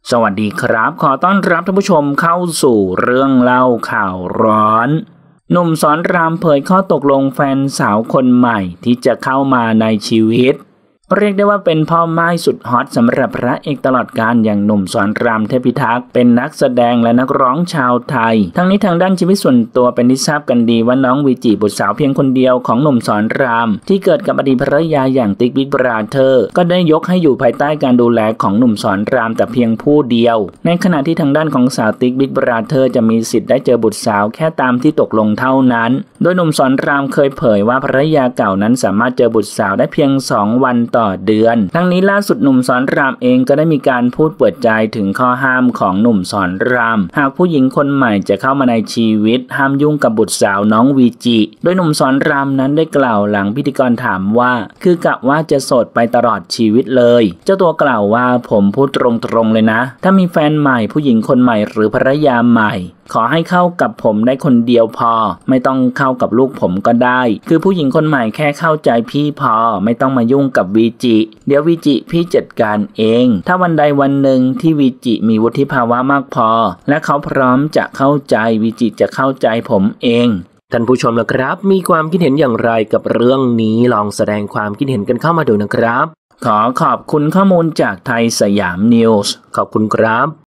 สวัสดีครับขอต้อนรับท่านผู้ชมเข้าสู่เรื่องเล่าข่าวร้อนหนุ่มสอนรามเผยข้อตกลงแฟนสาวคนใหม่ที่จะเข้ามาในชีวิตเรียกได้ว่าเป็นพ่อไม้สุดฮอตสำหรับพระเอกตลอดกาลอย่างหนุ่มสอนรามเทพิทักษ์เป็นนักแสดงและนักร้องชาวไทยทั้งนี้ทางด้านชีวิตส่วนตัวเป็นที่ทราบกันดีว่าน้องวีจิบุตรสาวเพียงคนเดียวของหนุ่มสอนรามที่เกิดกับอดีตภรรยาอย่างติ๊กบิ๊กบราเธอร์ก็ได้ยกให้อยู่ภายใต้การดูแลของหนุ่มสอนรามแต่เพียงผู้เดียวในขณะที่ทางด้านของสาวติ๊กบิ๊กบราเธอร์จะมีสิทธิ์ได้เจอบุตรสาวแค่ตามที่ตกลงเท่านั้นโดยหนุ่มสอนรามเคยเผยว่าภรรยาเก่านั้นสามารถเจอบุตรสาวได้เพียง2 วันต่อเดือนทั้งนี้ล่าสุดหนุ่มสอนรามเองก็ได้มีการพูดเปิดใจถึงข้อห้ามของหนุ่มสอนรามหากผู้หญิงคนใหม่จะเข้ามาในชีวิตห้ามยุ่งกับบุตรสาวน้องวีจิโดยหนุ่มสอนรามนั้นได้กล่าวหลังพิธีกรถามว่าคือกะว่าจะโสดไปตลอดชีวิตเลยเจ้าตัวกล่าวว่าผมพูดตรงๆเลยนะถ้ามีแฟนใหม่ผู้หญิงคนใหม่หรือภรรยาใหม่ขอให้เข้ากับผมได้คนเดียวพอไม่ต้องเข้ากับลูกผมก็ได้คือผู้หญิงคนใหม่แค่เข้าใจพี่พอไม่ต้องมายุ่งกับวีจิเดี๋ยววีจิพี่จัดการเองถ้าวันใดวันหนึ่งที่วีจิมีวุฒิภาวะมากพอและเขาพร้อมจะเข้าใจวีจิจะเข้าใจผมเองท่านผู้ชมล่ะครับมีความคิดเห็นอย่างไรกับเรื่องนี้ลองแสดงความคิดเห็นกันเข้ามาดูนะครับขอขอบคุณข้อมูลจากไทยสยามนิวส์ขอบคุณครับ